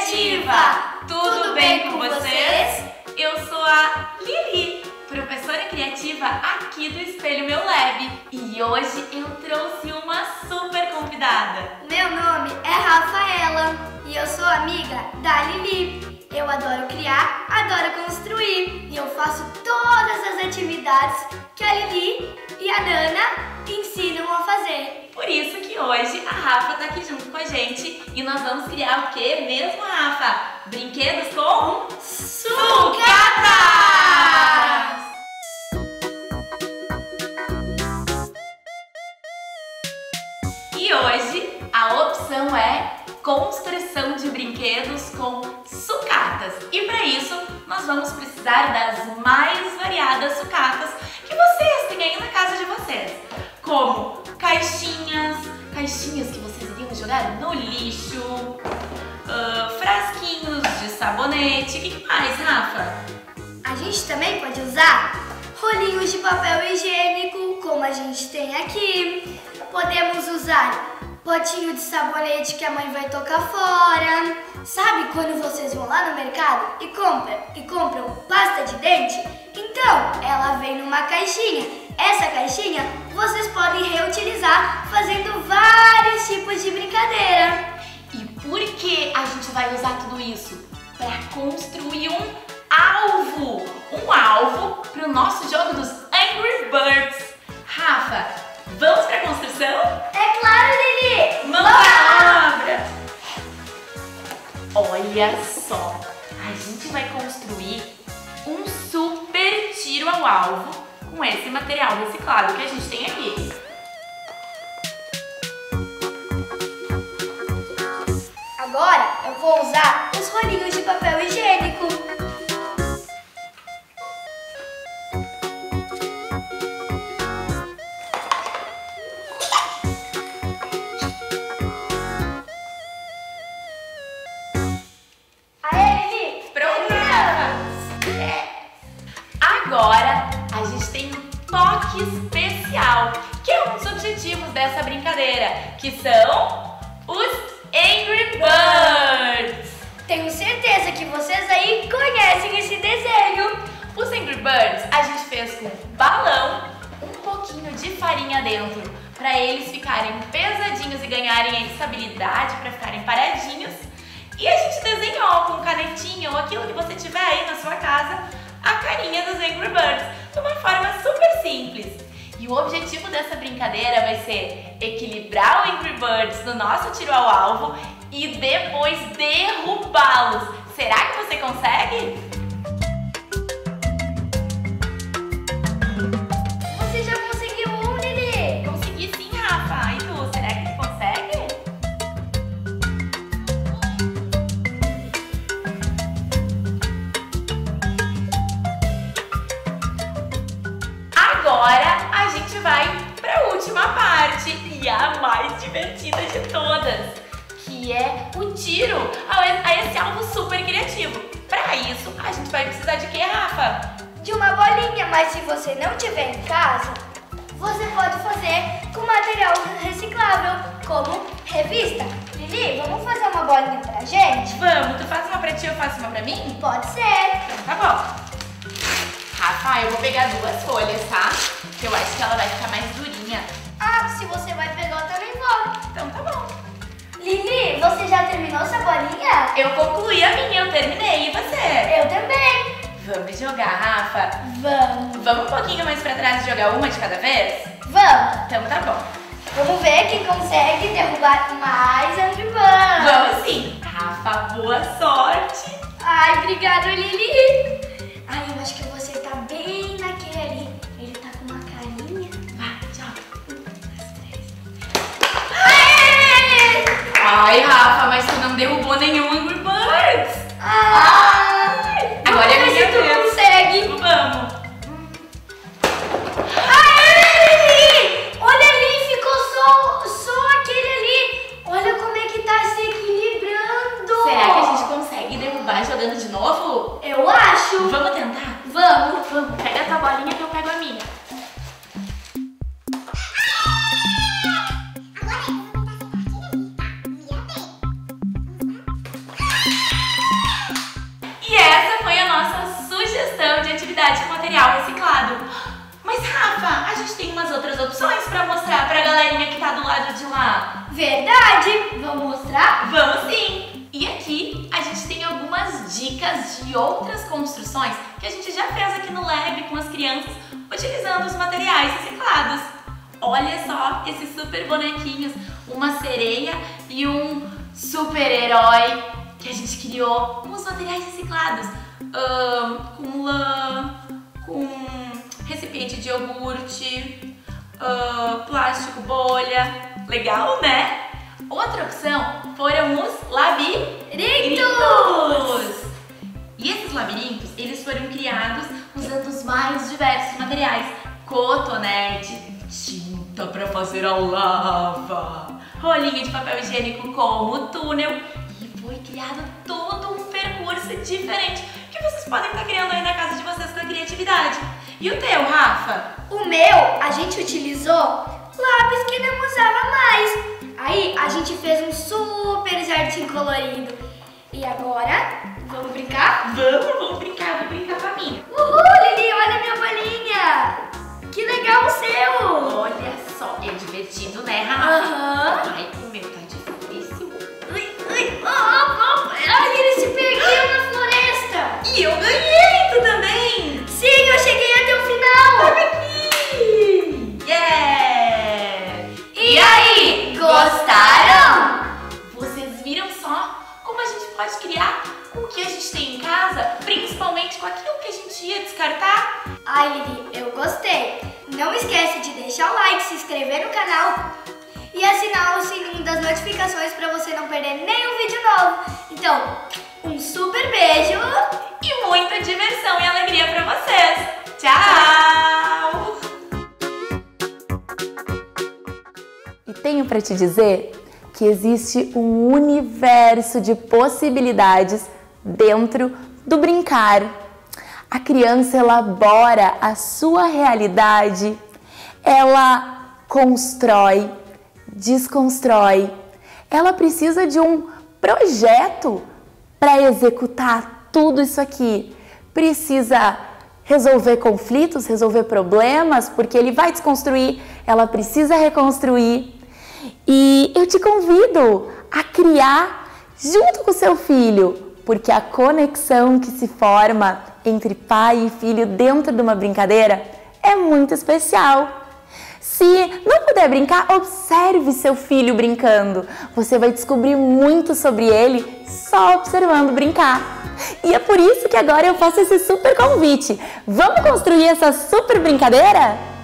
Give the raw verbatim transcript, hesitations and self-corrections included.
Criativa! Tudo bem com vocês? Eu sou a Lili, professora criativa aqui do Espelho Meu Lab, e hoje eu trouxe uma super convidada. Meu nome é Rafaela e eu sou amiga da Lili. Eu adoro criar, adoro construir e eu faço todas as atividades que a Lili e a Nana ensinam a fazer. Por isso que hoje a Rafa tá aqui junto com a gente e nós vamos criar o que mesmo, Rafa? Brinquedos com sucatas! E hoje a opção é construção de brinquedos com sucatas. E para isso nós vamos precisar das mais variadas sucatas que vocês têm aí na casa de vocês, como caixinhas, caixinhas que vocês iriam jogar no lixo, uh, frasquinhos de sabonete. O que, que mais, Rafa? A gente também pode usar rolinhos de papel higiênico, como a gente tem aqui. Podemos usar potinho de sabonete que a mãe vai tocar fora. Sabe quando vocês vão lá no mercado e compram, e compram pasta de dente? Então, ela vem numa caixinha. Essa caixinha vocês podem reutilizar fazendo vários tipos de brincadeira. E por que a gente vai usar tudo isso? Para construir um alvo. Um alvo para o nosso jogo dos Angry Birds. Rafa, vamos para a construção? É claro, Lili! Mão na obra! Olha só, a gente vai construir um super tiro ao alvo com esse material reciclado que a gente tem aqui. Agora eu vou usar os rolinhos de papel higiênico. Agora a gente tem um toque especial, que é um dos objetivos dessa brincadeira, que são os Angry Birds. Tenho certeza que vocês aí conhecem esse desenho. Os Angry Birds a gente fez com balão, um pouquinho de farinha dentro, para eles ficarem pesadinhos e ganharem estabilidade, para ficarem paradinhos. E a gente desenhou com canetinha ou aquilo que você tiver aí na sua casa, a carinha dos Angry Birds, de uma forma super simples. E o objetivo dessa brincadeira vai ser equilibrar o Angry Birds no nosso tiro ao alvo e depois derrubá-los. Será que você consegue? Você já conseguiu um, Lili? Consegui sim, Rafa. E tu, será que tu consegue? Agora a gente vai para a última parte e a mais divertida de todas, que é o tiro a esse alvo super criativo. Para isso a gente vai precisar de quê, Rafa? De uma bolinha, mas se você não tiver em casa, você pode fazer com material reciclável, como revista. Lili, vamos fazer uma bolinha pra gente? Vamos, tu faz uma pra ti, eu faço uma pra mim? Pode ser. Tá bom. Rafa, eu vou pegar duas folhas, tá? Que eu acho que ela vai ficar mais durinha. Ah, se você vai pegar, eu também vou. Então tá bom. Lili, você já terminou sua bolinha? Eu concluí a minha, eu terminei. E você? Eu também. Vamos jogar, Rafa? Vamos. Vamos um pouquinho mais pra trás e jogar uma de cada vez? Vamos. Então tá bom. Vamos ver quem consegue derrubar mais Angry Birds. Vamos sim. Rafa, boa sorte. Ai, obrigada, Lili. Ai, eu acho que eu vou acertar bem naquele ali. Ele tá com uma carinha. Vai, joga. Um, dois, três. Aê! Ai, Rafa, mas tu não derrubou nenhum Angry Birds. Ai, agora é minha minha tu vez. consegue. Vamos. Aê! Olha ali, ficou só, só aquele ali. Olha como é que tá se equilibrando. Será que a gente consegue derrubar jogando de novo? Eu acho. Vamos tentar? Vamos. Vamos. Pega a tua bolinha que eu pego a minha. Agora eu vou tentar acertar aquele ali, tá? Minha vez. criatividade com material reciclado. Mas Rafa, a gente tem umas outras opções pra mostrar pra galerinha que tá do lado de lá. Verdade! Vamos mostrar? Vamos sim! E aqui a gente tem algumas dicas de outras construções que a gente já fez aqui no Lab com as crianças utilizando os materiais reciclados. Olha só esses super bonequinhos, uma sereia e um super-herói que a gente criou com os materiais reciclados, um, com lã, com recipiente de iogurte, uh, plástico bolha. Legal, né? Outra opção foram os labirintos! E esses labirintos, eles foram criados usando os mais diversos materiais. Cotonete, tinta para fazer a lava, rolinho de papel higiênico como túnel. E foi criado todo um percurso diferente que vocês podem estar criando aí na casa de vocês com a criatividade. E o teu, Rafa? O meu, a gente utilizou lápis que não usava mais. Aí a gente fez um super jardim colorido. E agora, vamos brincar? Vamos, vamos brincar, vou brincar com a minha. Uhul, Lili, olha a minha bolinha. Que legal o seu. Olha só, é divertido, né, Rafa? Aham. Ai, o meu tá difícil. Ui, ui, oh, oh, oh. Ai, ele se perdeu na floresta. E eu ganhei, tu também. Sim, eu cheguei até o final. Olha aqui. Yeah. E aí, gostaram? Vocês viram só como a gente pode criar com o que a gente tem em casa, principalmente com aquilo que a gente ia descartar? Ai, Lili, eu gostei. Não esquece de deixar o like, se inscrever no canal e assinar o sininho das notificações para você não perder nenhum vídeo novo. Então, um super beijo e muita diversão e alegria para vocês. Tchau! E tenho para te dizer que existe um universo de possibilidades dentro do brincar. A criança elabora a sua realidade, ela constrói, desconstrói. Ela precisa de um projeto para executar tudo isso aqui. Precisa resolver conflitos, resolver problemas, porque ele vai desconstruir, ela precisa reconstruir. E eu te convido a criar junto com o seu filho, porque a conexão que se forma entre pai e filho dentro de uma brincadeira é muito especial. Se não puder brincar, observe seu filho brincando. Você vai descobrir muito sobre ele só observando brincar. E é por isso que agora eu faço esse super convite. Vamos construir essa super brincadeira?